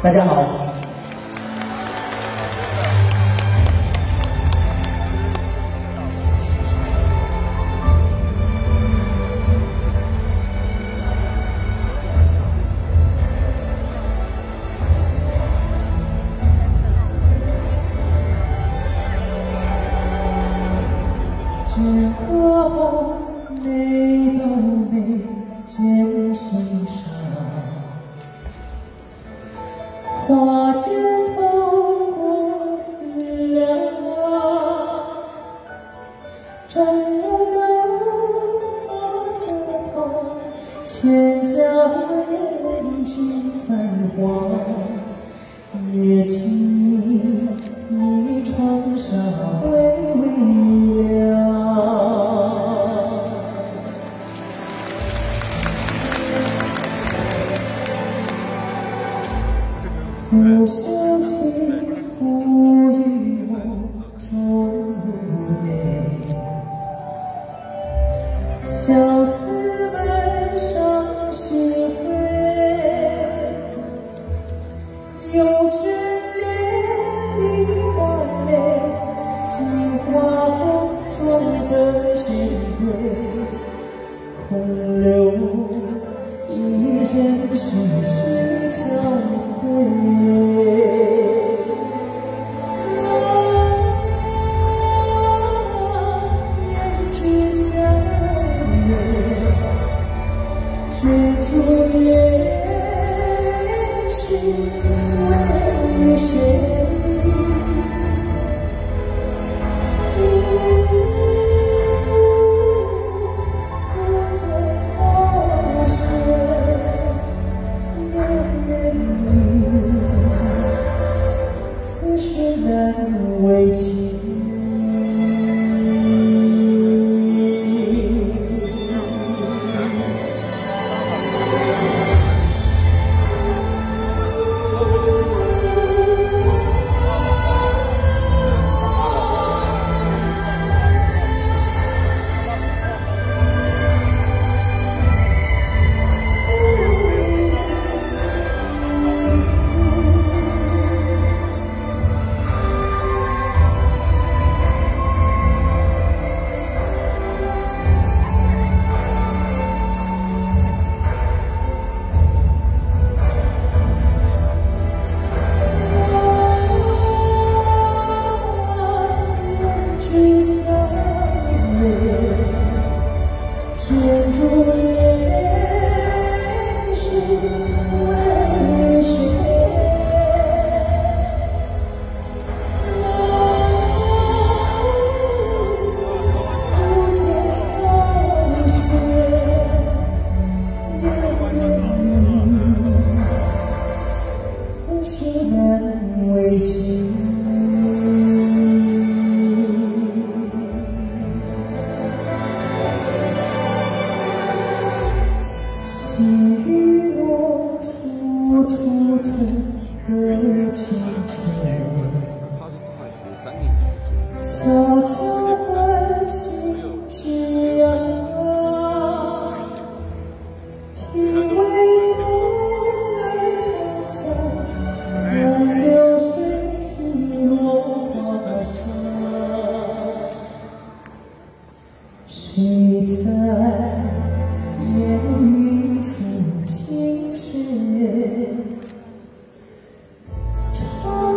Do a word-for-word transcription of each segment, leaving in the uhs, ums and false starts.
大家好。 时光美到眉间心上，花间透过思量，峥嵘的马色旁，千家人尽繁华，夜静你窗纱微微亮。拂袖轻拂一梦中美，相思满上心扉，有眷恋你完美，镜花红妆的谁归？空留一人徐徐憔悴。胭脂香泪，卷珠帘是为谁？难为情。卷珠帘是为谁？不见霜雪，愿你此时难为情。细雨落树处的清晨，悄悄唤醒枝桠，听微风儿响，看流水细落花上，谁在眼影处轻声唱？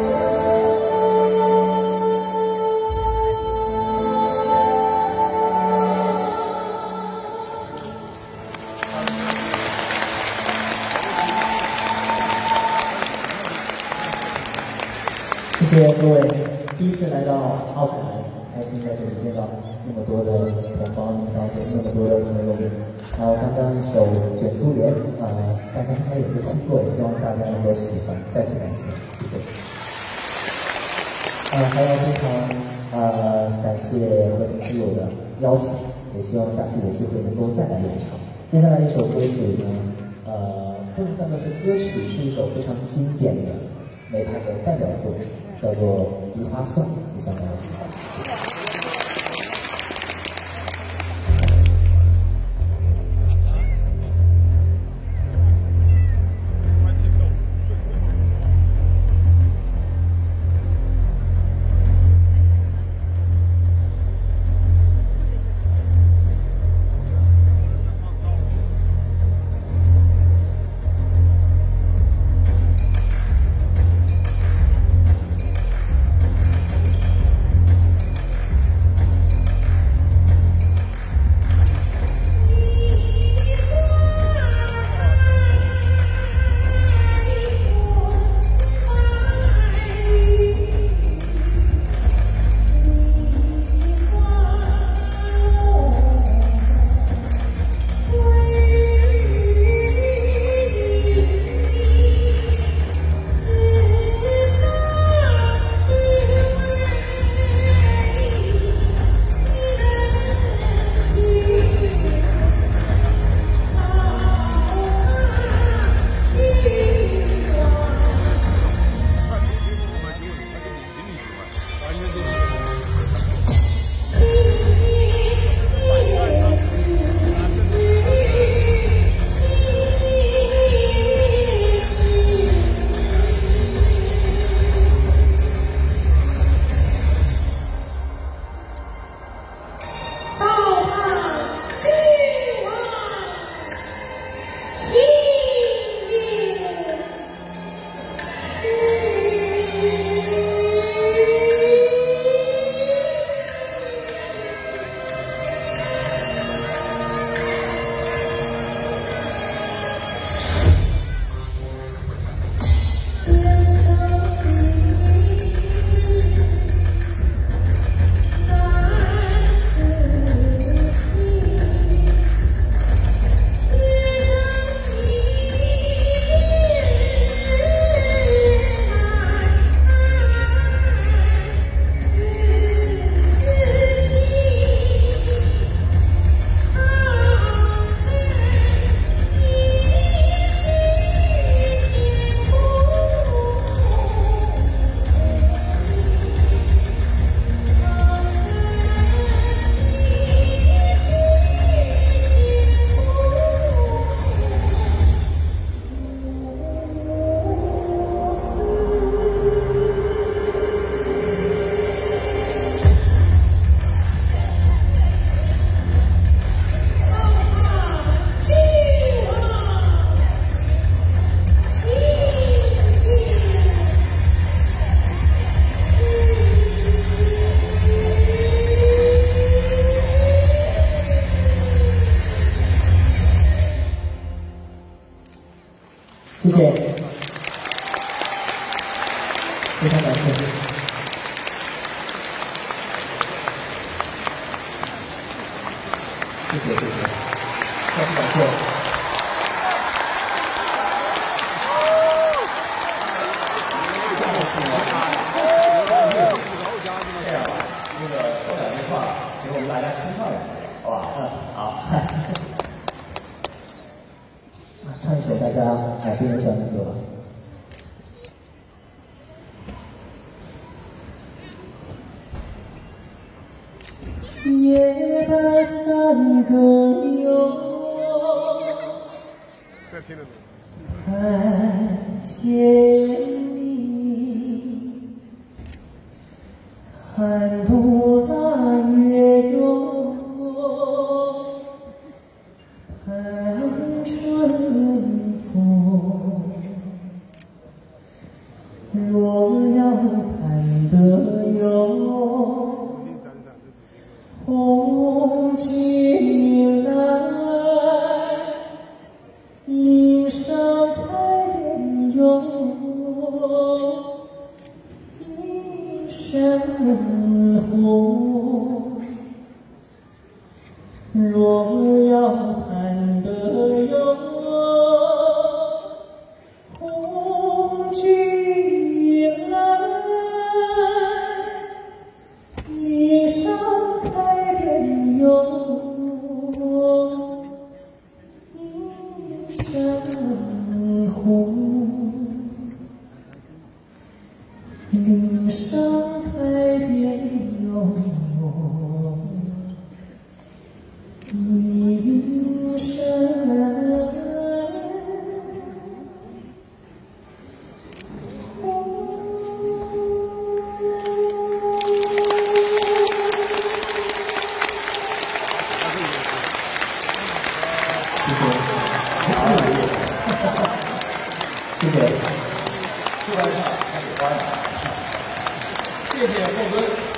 谢谢各位，第一次来到奥凯，开心在这里见到那么多的同胞，那么多的那么多的朋友们。然后刚刚一首《卷珠帘》啊、呃，大家应该也都听过，希望大家能够喜欢。再次感谢，谢谢。呃，还要非常呃感谢和平之友的邀请，也希望下次有机会能够再来演唱。接下来一首歌曲呢，呃，不能算作是歌曲，是一首非常经典的梅派的代表作，叫做《梨花颂》，也希望大家喜欢。谢谢。 谢谢，非常感谢。谢谢谢谢，非常感谢。那个说两句话，给我们大家称上两句，好吧？嗯，好。唱一首大家耳熟能详的歌吧。 夜半三更哟，看天明，寒冬腊月哟，盼春风。若要盼得哟，红军来，岭上开遍哟，映山红。若要盼得哟，红军来，岭上开遍哟，映山红。岭上开遍哟，映山谢谢，谢谢， 出来唱太喜欢了，谢谢后根。